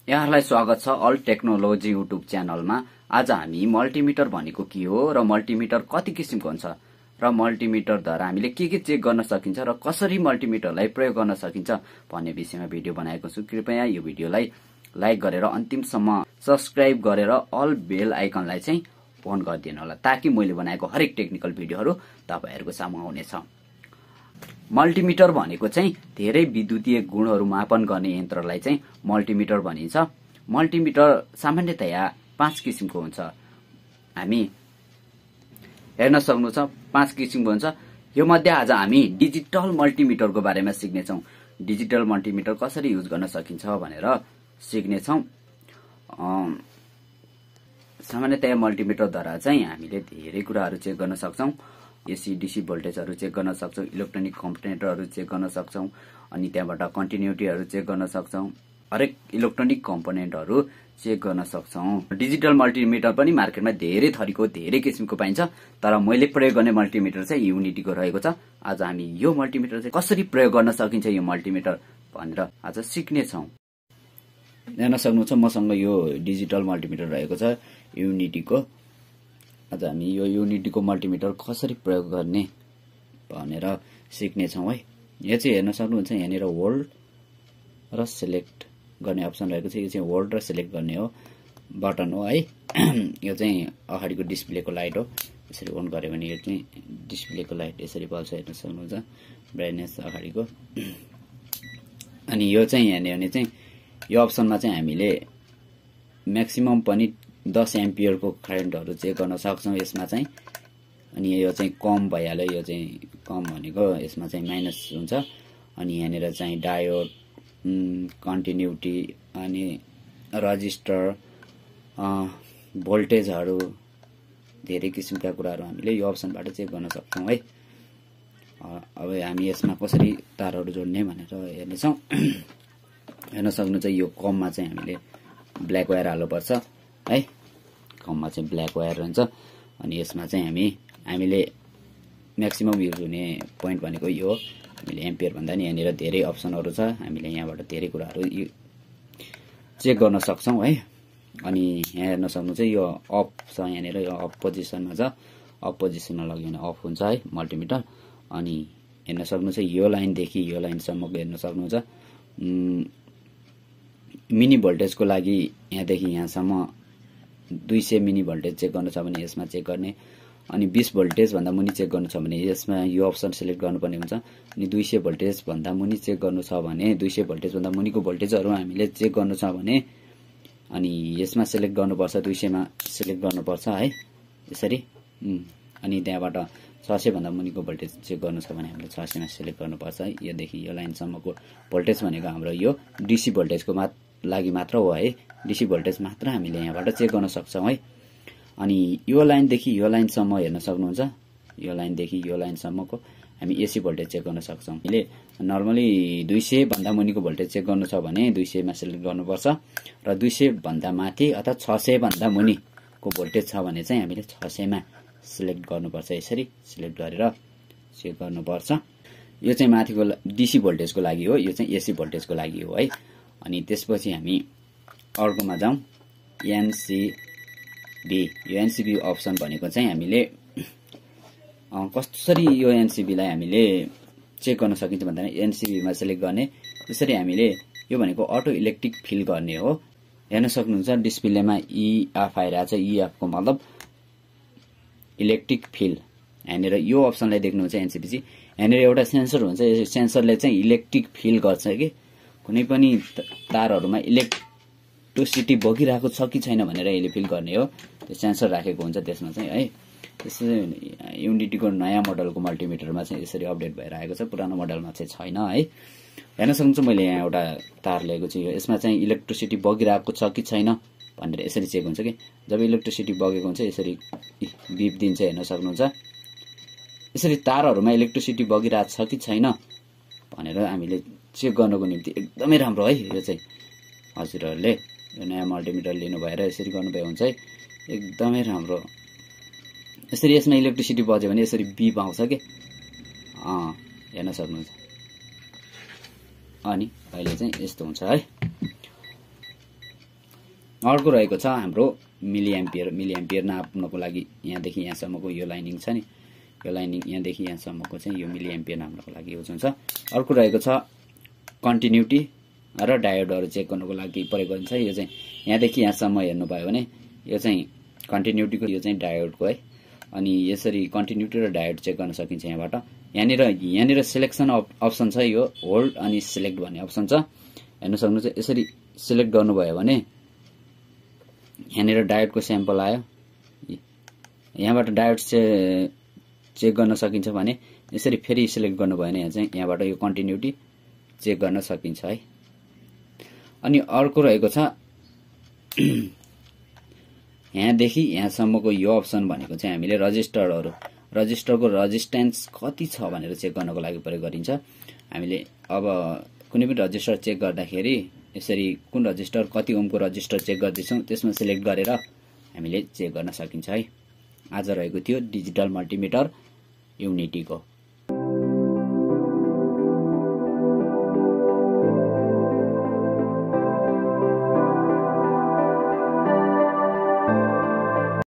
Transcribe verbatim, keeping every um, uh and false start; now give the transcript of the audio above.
यहाँलाई स्वागत छ अल टेक्नोलोजी युट्युब च्यानलमा। आज हामी मल्टिमिटर भनेको के हो र मल्टिमिटर कति किसिमको हुन्छ र मल्टिमिटरद्वारा हामीले के के चेक गर्न सकिन्छ र कसरी मल्टिमिटरलाई प्रयोग गर्न सकिन्छ भन्ने विषयमा भिडियो बनाएको छु। कृपया यो भिडियोलाई लाइक गरेर अन्तिमसम्म सब्स्क्राइब गरेर अल बेल आइकनलाई चाहिँ अन गरिदिनु होला ताकि मैले बनाएको हरेक टेक्निकल भिडियोहरू तपाईहरुको सामु आउनेछ। मल्टिमिटर भनेको चाहिँ धेरै विद्युतीय गुणहरू मापन गर्ने यन्त्रलाई चाहिँ मल्टिमिटर भनिन्छ। मल्टिमिटर सामान्यतया पाँच किसिमको हुन्छ। हामी हेर्न सक्नुहुन्छ पाँच किसिमको हुन्छ। यो मध्ये आज हामी डिजिटल मल्टिमिटरको बारेमा सिक्नेछौँ। डिजिटल मल्टिमिटर कसरी युज गर्न सकिन्छ भनेर सिक्नेछौँ। सामान्यतया मल्टिमिटरद्वारा चाहिँ हामीले धेरै कुराहरू चेक गर्न सक्छौँ। एसी डीसी भोल्टेजहरू चेक गर्न सक्छौं, इलेक्ट्रोनिक कम्पोनेन्टहरू चेक गर्न सक्छौं, अनि त्यहाँबाट कन्टिन्युटीहरू चेक गर्न सक्छौं, हरेक इलेक्ट्रोनिक कम्पोनेन्टहरू चेक गर्न सक्छौं। डिजिटल मल्टिमिटर पनि मार्केटमा धेरै थरीको धेरै किसिमको पाइन्छ, तर मैले प्रयोग गर्ने मल्टिमिटर चाहिँ युनिटीको रहेको छ। आज हामी यो मल्टिमिटर चाहिँ कसरी प्रयोग गर्न सकिन्छ यो मल्टिमिटर भनेर आज सिक्ने छौं। हेर्न सक्नुहुन्छ मसँग यो डिजिटल मल्टिमिटर रहेको छ युनिटीको। आज हामी यो युनिटीको मल्टिमिटर कसरी प्रयोग गर्ने भनेर सिक्ने छौं है। यो चाहिँ हेर्न सक्नुहुन्छ यहाँनिर होल्ड र सिलेक्ट गर्ने अप्सन रहेको छ। यो चाहिँ होल्ड र सिलेक्ट गर्ने हो बटन हो है। यो चाहिँ अगाडिको डिस्प्लेको लाइट हो। यसरी अन गर्यो भने यो चाहिँ डिस्प्लेको लाइट यसरी बल्छ, हेर्न सक्नुहुन्छ ब्राइटनेस अगाडिको। अनि यो चाहिँ यहाँनिर चाहिँ यो अप्सनमा चाहिँ हामीले म्याक्सिमम पनि दस एम्पियरको करेन्टहरू चेक गर्न सक्छौं यसमा चाहिँ। अनि यो चाहिँ कम भइहाल्यो, यो चाहिँ कम भनेको यसमा चाहिँ माइनस हुन्छ। अनि यहाँनिर चाहिँ डायोड, कन्टिन्युटी, अनि रजिस्टर, भोल्टेजहरू धेरै किसिमका कुराहरू हामीले यो अप्सनबाट चेक गर्न सक्छौं है। अब हामी यसमा कसरी तारहरू जोड्ने भनेर हेर्नेछौं। हेर्न सक्नुहुन्छ यो कममा चाहिँ हामीले ब्ल्याक वायर हाल्नुपर्छ है। कममा चाहिँ ब्ल्याक वायर रहन्छ। अनि यसमा चाहिँ हामी हामीले म्याक्सिमम युज हुने पोइन्ट भनेको यो हो। हामीले एम्पियर भन्दा नि यहाँनिर धेरै अप्सनहरू छ, हामीले यहाँबाट धेरै कुराहरू चेक गर्न सक्छौं है। अनि यहाँ हेर्न सक्नुहुन्छ यो अफ छ, यहाँनिर यो अफ पोजिसनमा छ। अफ पोजिसनमा लग्यो भने अफ हुन्छ है मल्टिमिटर। अनि हेर्न सक्नुहुन्छ यो लाइनदेखि यो लाइनसम्मको हेर्न सक्नुहुन्छ। मिनी भोल्टेजको लागि यहाँदेखि यहाँसम्म दुई सय मिनी भोल्टेज चेक गर्नु छ भने यसमा चेक गर्ने। अनि बीस भोल्टेज भन्दा मुनि चेक गर्नु छ भने यसमा यो अप्सन सिलेक्ट गर्नुपर्ने हुन्छ। अनि दुई सय भोल्टेज भन्दा मुनि चेक गर्नु छ भने दुई सय भोल्टेज भन्दा मुनिको भोल्टेजहरू हामीले चेक गर्नु छ भने अनि यसमा सिलेक्ट गर्नुपर्छ, दुई सय मा सिलेक्ट गर्नुपर्छ है यसरी। अनि त्यहाँबाट छ सय भन्दा मुनिको भोल्टेज चेक गर्नु छ भने हामीले छ सय मा सिलेक्ट गर्नुपर्छ है। योदेखि यो लाइनसम्मको भोल्टेज भनेको हाम्रो यो डीसी भोल्टेजको मा लागि मात्र हो है। डीसी भोल्टेज मात्र हामीले यहाँबाट चेक गर्न सक्छौं है। अनि यो लाइनदेखि यो लाइनसम्म हेर्न सक्नुहुन्छ, यो लाइनदेखि यो लाइनसम्मको हामी एसी भोल्टेज चेक गर्न सक्छौं। हामीले नर्मली दुई सय भन्दा मुनिको भोल्टेज चेक गर्नु छ भने दुई सय मा सिलेक्ट गर्नुपर्छ, र दुई सय भन्दा माथि अथवा छ सय भन्दा मुनिको भोल्टेज छ भने चाहिँ हामीले छ सय मा सिलेक्ट गर्नुपर्छ। यसरी सिलेक्ट गरेर चेक गर्नुपर्छ। यो चाहिँ माथिको डीसी भोल्टेजको लागि हो, यो चाहिँ एसी भोल्टेजको लागि हो है। अनि त्यसपछि हामी अर्कोमा जाउँ, एनसीबी। यो एनसीबी अप्सन भनेको चाहिँ हामीले कसरी यो एनसीबीलाई हामीले चेक गर्न सकिन्छ भन्दा एनसीबीमा सिलेक्ट गर्ने। त्यसरी हामीले यो भनेको अटो इलेक्ट्रिक फिल गर्ने हो। हेर्न सक्नुहुन्छ डिस्प्लेमा इएफ आइरहेको छ। इएफ को मतलब इलेक्ट्रिक फिल। यहाँनिर यो अप्सनलाई देख्नुहुन्छ एनसीबी चाहिँ यहाँनिर एउटा सेन्सर हुन्छ। यो सेन्सरले चाहिँ इलेक्ट्रिक फिल गर्छ कि कुनै पनि तारहरूमा इलेक्ट्रिसिटी बगिरहेको छ कि छैन भनेर यसले फिल गर्ने हो। त्यो सेन्सर राखेको हुन्छ त्यसमा चाहिँ है। त्यसै युनिटीको नयाँ मोडलको मल्टिमिटरमा चाहिँ यसरी अपडेट भएर आएको छ, पुरानो मोडलमा चाहिँ छैन है। हेर्न सक्नुहुन्छ मैले यहाँ एउटा तार लिएको छु। यसमा चाहिँ इलेक्ट्रिसिटी बगिरहेको छ कि छैन भनेर यसरी चेक हुन्छ कि जब इलेक्ट्रिसिटी बगेको हुन्छ यसरी बिप दिन्छ। हेर्न सक्नुहुन्छ यसरी तारहरूमा इलेक्ट्रिसिटी बगिरहेको छ कि छैन भनेर हामीले चेक गर्नको निम्ति एकदमै राम्रो है। यो चाहिँ हजुरहरूले यो नयाँ मल्टिमिटर लिनु भएर यसरी गर्नुभयो हुन्छ है, एकदमै राम्रो। यसरी यसमा इलेक्ट्रिसिटी बज्यो भने यसरी बिप आउँछ के अँ हेर्न सक्नुहुन्छ। अनि अहिले चाहिँ यस्तो हुन्छ है। अर्को रहेको छ हाम्रो मिली एम्पियर मिली एम्पियर नाप्नको लागि यहाँदेखि यहाँसम्मको यो लाइनिङ छ नि, यो लाइनिङ यहाँदेखि यहाँसम्मको चाहिँ यो मिली एम्पियर नाप्नको लागि युज हुन्छ। अर्को रहेको छ कन्टिन्युटी र डायोडहरू चेक गर्नको लागि प्रयोग गरिन्छ। यो चाहिँ यहाँदेखि यहाँसम्म हेर्नुभयो भने यो चाहिँ कन्टिन्युटीको, यो चाहिँ डायोडको है। अनि यसरी कन्टिन्युटी र डायोड चेक गर्न सकिन्छ यहाँबाट। यहाँनिर यहाँनिर सिलेक्सन अप्सन छ, यो होल्ड अनि सिलेक्ट भन्ने अप्सन छ, हेर्न सक्नुहुन्छ। यसरी सिलेक्ट गर्नुभयो भने यहाँनिर डायोडको स्याम्पल आयो, यहाँबाट डायोड चेक गर्न सकिन्छ भने यसरी फेरि सिलेक्ट गर्नुभयो भने यहाँ चाहिँ यहाँबाट यो कन्टिन्युटी चेक गर्न सकिन्छ है। अनि अर्को रहेको छ यहाँदेखि यहाँसम्मको यो अप्सन भनेको चाहिँ हामीले रजिस्टरहरू रजिस्टरको रेजिस्टेन्स कति छ भनेर चेक गर्नको लागि प्रयोग गरिन्छ। हामीले अब कुनै पनि रजिस्टर चेक गर्दाखेरि यसरी कुन रजिस्टर कति ओमको रजिस्टर चेक गर्दैछौँ त्यसमा सिलेक्ट गरेर हामीले चेक गर्न सकिन्छ है। आज रहेको थियो डिजिटल मल्टिमिटर युनिटीको।